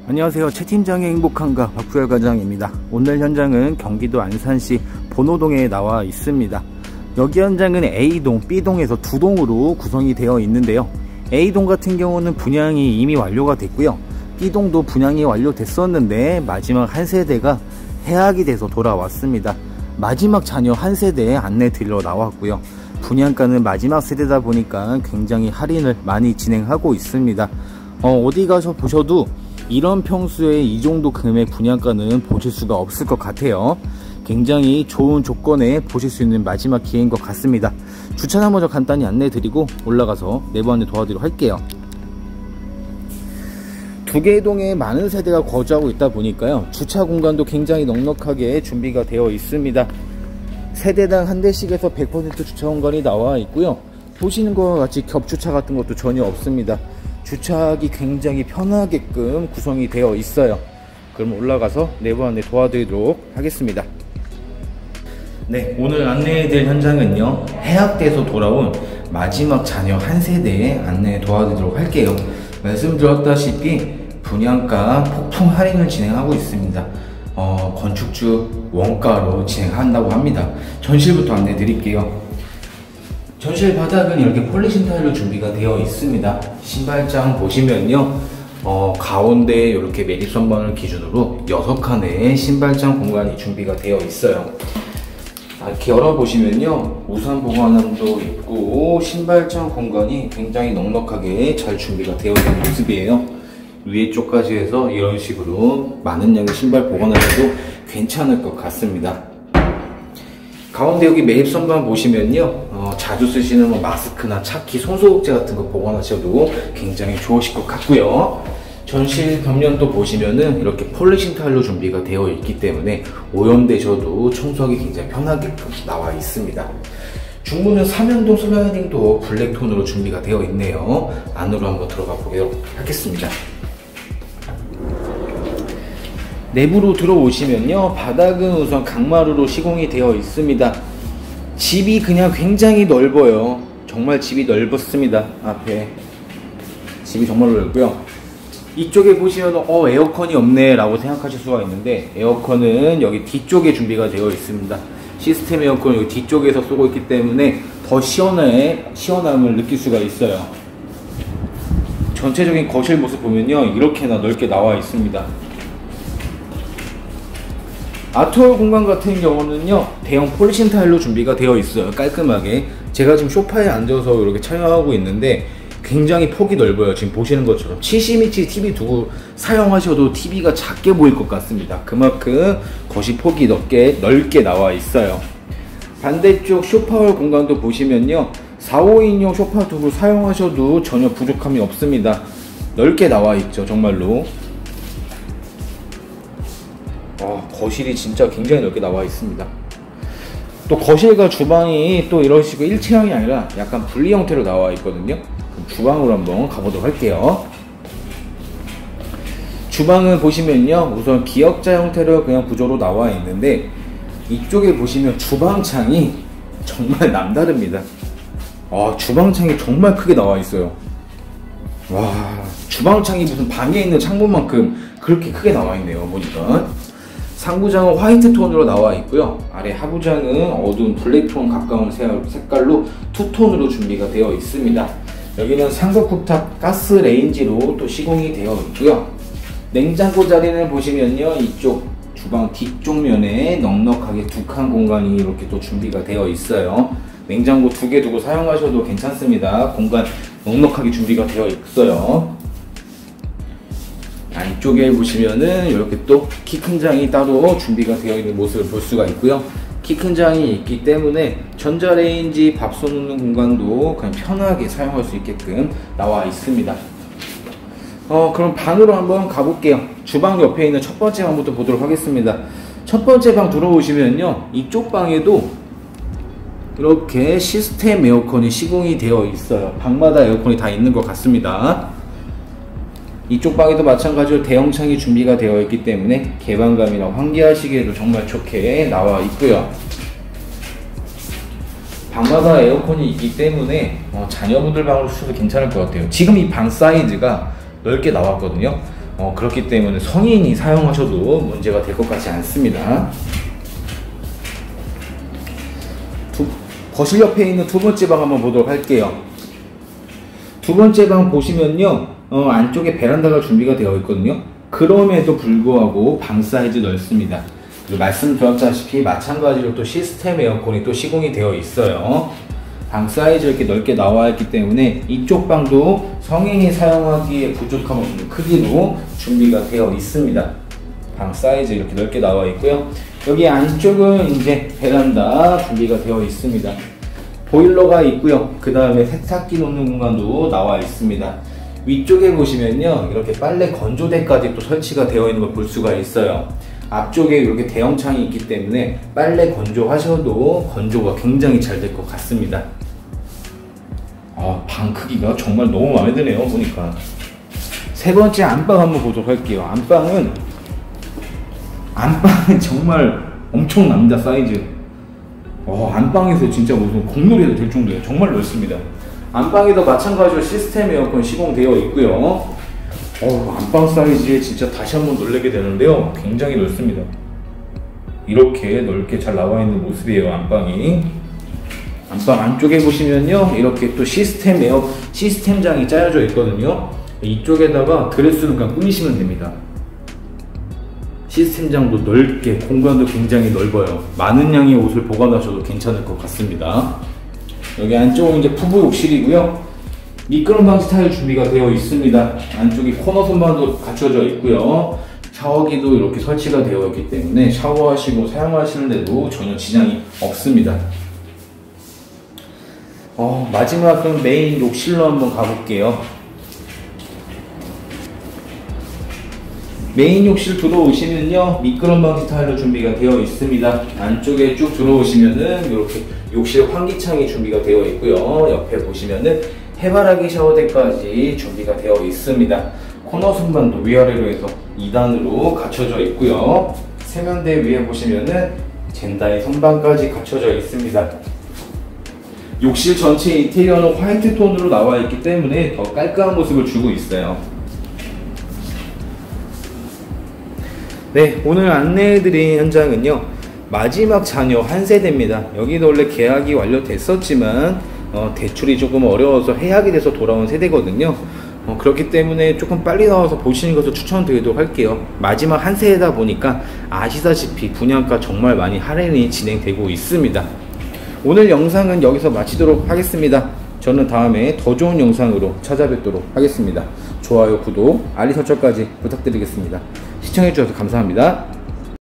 안녕하세요. 최 팀장의 행복한가 박부열 과장입니다. 오늘 현장은 경기도 안산시 본호동에 나와 있습니다. 여기 현장은 A동, B동에서 두 동으로 구성이 되어 있는데요. A동 같은 경우는 분양이 이미 완료가 됐고요. B동도 분양이 완료됐었는데 마지막 한 세대가 해약이 돼서 돌아왔습니다. 마지막 자녀 한 세대에 안내 드리러 나왔고요. 분양가는 마지막 세대다 보니까 굉장히 할인을 많이 진행하고 있습니다. 어디 가서 보셔도 이런 평수에 이 정도 금액 분양가는 보실 수가 없을 것 같아요. 굉장히 좋은 조건에 보실 수 있는 마지막 기회인 것 같습니다. 주차장 먼저 간단히 안내 드리고 올라가서 내부 안내 도와드리도록 할게요. 두 개의 동에 많은 세대가 거주하고 있다 보니까요, 주차 공간도 굉장히 넉넉하게 준비가 되어 있습니다. 세대당 한 대씩에서 100% 주차 공간이 나와 있고요. 보시는 것과 같이 겹주차 같은 것도 전혀 없습니다. 주차하기 굉장히 편하게끔 구성이 되어 있어요. 그럼 올라가서 내부 안내 도와드리도록 하겠습니다. 네, 오늘 안내해드릴 현장은요, 해약돼서 돌아온 마지막 자녀 한 세대에 안내 도와드리도록 할게요. 말씀드렸다시피 분양가 폭풍 할인을 진행하고 있습니다. 건축주 원가로 진행한다고 합니다. 전실부터 안내 드릴게요. 전실 바닥은 이렇게 폴리신 타일로 준비가 되어 있습니다. 신발장 보시면요, 가운데 이렇게 매립 선반을 기준으로 6칸의 신발장 공간이 준비가 되어 있어요. 이렇게 열어보시면요, 우산 보관함도 있고 신발장 공간이 굉장히 넉넉하게 잘 준비가 되어 있는 모습이에요. 위에 쪽까지 해서 이런 식으로 많은 양의 신발 보관하셔도 괜찮을 것 같습니다. 가운데 여기 매립 선반 보시면요, 자주 쓰시는 뭐 마스크나 차키, 손소독제 같은 거 보관하셔도 굉장히 좋으실 것 같고요. 전실 벽면도 보시면은 이렇게 폴리싱 타일로 준비가 되어 있기 때문에 오염되셔도 청소하기 굉장히 편하게 나와 있습니다. 중문은 삼연동 슬라이딩도 블랙톤으로 준비가 되어 있네요. 안으로 한번 들어가 보도록 하겠습니다. 내부로 들어오시면요, 바닥은 우선 강마루로 시공이 되어 있습니다. 집이 그냥 굉장히 넓어요. 정말 집이 넓었습니다. 앞에 집이 정말 넓고요. 이쪽에 보시면 에어컨이 없네 라고 생각하실 수가 있는데, 에어컨은 여기 뒤쪽에 준비가 되어 있습니다. 시스템 에어컨은 여기 뒤쪽에서 쏘고 있기 때문에 더 시원함을 느낄 수가 있어요. 전체적인 거실 모습 보면요, 이렇게나 넓게 나와 있습니다. 아트홀 공간 같은 경우는요, 대형 폴리신 타일로 준비가 되어 있어요. 깔끔하게. 제가 지금 소파에 앉아서 이렇게 촬영하고 있는데 굉장히 폭이 넓어요. 지금 보시는 것처럼 70인치 TV 두고 사용하셔도 TV가 작게 보일 것 같습니다. 그만큼 거실 폭이 넓게 나와 있어요. 반대쪽 소파홀 공간도 보시면요, 4, 5인용 소파 두고 사용하셔도 전혀 부족함이 없습니다. 넓게 나와 있죠, 정말로. 거실이 진짜 굉장히 넓게 나와 있습니다. 또 거실과 주방이 또 이런 식으로 일체형이 아니라 약간 분리 형태로 나와 있거든요. 그럼 주방으로 한번 가보도록 할게요. 주방은 보시면요, 우선 기역자 형태로 그냥 구조로 나와 있는데, 이쪽에 보시면 주방창이 정말 남다릅니다. 주방창이 정말 크게 나와 있어요. 와, 주방창이 무슨 방에 있는 창문만큼 그렇게 크게 나와 있네요, 보니까. 상부장은 화이트 톤으로 나와 있고요. 아래 하부장은 어두운 블랙톤 가까운 색깔로 투톤으로 준비가 되어 있습니다. 여기는 상급 쿡탑 가스 레인지로 또 시공이 되어 있고요. 냉장고 자리는 보시면요, 이쪽 주방 뒤쪽 면에 넉넉하게 2칸 공간이 이렇게 또 준비가 되어 있어요. 냉장고 2개 두고 사용하셔도 괜찮습니다. 공간 넉넉하게 준비가 되어 있어요. 이쪽에 보시면은 이렇게 또 키 큰 장이 따로 준비가 되어 있는 모습을 볼 수가 있고요. 키 큰 장이 있기 때문에 전자레인지 밥 쏘는 공간도 그냥 편하게 사용할 수 있게끔 나와 있습니다. 그럼 방으로 한번 가볼게요. 주방 옆에 있는 첫 번째 방부터 보도록 하겠습니다. 첫 번째 방 들어오시면요, 이쪽 방에도 이렇게 시스템 에어컨이 시공이 되어 있어요. 방마다 에어컨이 다 있는 것 같습니다. 이쪽 방에도 마찬가지로 대형창이 준비가 되어 있기 때문에 개방감이나 환기하시기에도 정말 좋게 나와 있고요. 방마다 에어컨이 있기 때문에 자녀분들 방으로 쓰셔도 괜찮을 것 같아요. 지금 이 방 사이즈가 넓게 나왔거든요. 그렇기 때문에 성인이 사용하셔도 문제가 될 것 같지 않습니다. 거실 옆에 있는 두 번째 방 한번 보도록 할게요. 두 번째 방 보시면요, 안쪽에 베란다가 준비가 되어 있거든요. 그럼에도 불구하고 방 사이즈 넓습니다. 그리고 말씀드렸다시피 마찬가지로 또 시스템 에어컨이 또 시공이 되어 있어요. 방 사이즈 이렇게 넓게 나와 있기 때문에 이쪽 방도 성인이 사용하기에 부족함 없는 크기로 준비가 되어 있습니다. 방 사이즈 이렇게 넓게 나와 있고요. 여기 안쪽은 이제 베란다 준비가 되어 있습니다. 보일러가 있고요. 그 다음에 세탁기 놓는 공간도 나와 있습니다. 위쪽에 보시면요, 이렇게 빨래 건조대까지 또 설치가 되어 있는 걸 볼 수가 있어요. 앞쪽에 이렇게 대형 창이 있기 때문에 빨래 건조하셔도 건조가 굉장히 잘 될 것 같습니다. 방 크기가 정말 너무 마음에 드네요, 보니까. 세 번째 안방 한번 보도록 할게요. 안방은 정말 엄청납니다, 사이즈. 안방에서 진짜 무슨 공놀이 해도 될 정도예요. 정말 넓습니다. 안방에도 마찬가지로 시스템 에어컨 시공되어 있고요. 안방 사이즈에 진짜 다시 한번 놀라게 되는데요, 굉장히 넓습니다. 이렇게 넓게 잘 나와 있는 모습이에요, 안방이. 안방 안쪽에 보시면요, 이렇게 또 시스템장이 짜여져 있거든요. 이쪽에다가 드레스룸 그냥 꾸미시면 됩니다. 시스템장도 넓게, 공간도 굉장히 넓어요. 많은 양의 옷을 보관하셔도 괜찮을 것 같습니다. 여기 안쪽은 이제 부부 욕실이고요. 미끄럼 방지 타일 준비가 되어 있습니다. 안쪽에 코너 선반도 갖춰져 있고요. 샤워기도 이렇게 설치가 되어 있기 때문에 샤워하시고 사용하시는데도 전혀 지장이 없습니다. 마지막은 메인 욕실로 한번 가볼게요. 메인 욕실 들어오시면요, 미끄럼 방지 타일로 준비가 되어 있습니다. 안쪽에 쭉 들어오시면은 이렇게 욕실 환기창이 준비가 되어 있고요. 옆에 보시면은 해바라기 샤워대까지 준비가 되어 있습니다. 코너 선반도 위아래로 해서 2단으로 갖춰져 있고요. 세면대 위에 보시면은 젠다이 선반까지 갖춰져 있습니다. 욕실 전체 인테리어는 화이트 톤으로 나와 있기 때문에 더 깔끔한 모습을 주고 있어요. 네, 오늘 안내해드린 현장은요, 마지막 자녀 한 세대입니다. 여기도 원래 계약이 완료됐었지만 대출이 조금 어려워서 해약이 돼서 돌아온 세대거든요. 그렇기 때문에 조금 빨리 나와서 보시는 것을 추천드리도록 할게요. 마지막 한 세대다 보니까 아시다시피 분양가 정말 많이 할인이 진행되고 있습니다. 오늘 영상은 여기서 마치도록 하겠습니다. 저는 다음에 더 좋은 영상으로 찾아뵙도록 하겠습니다. 좋아요, 구독, 알림 설정까지 부탁드리겠습니다. 시청해주셔서 감사합니다.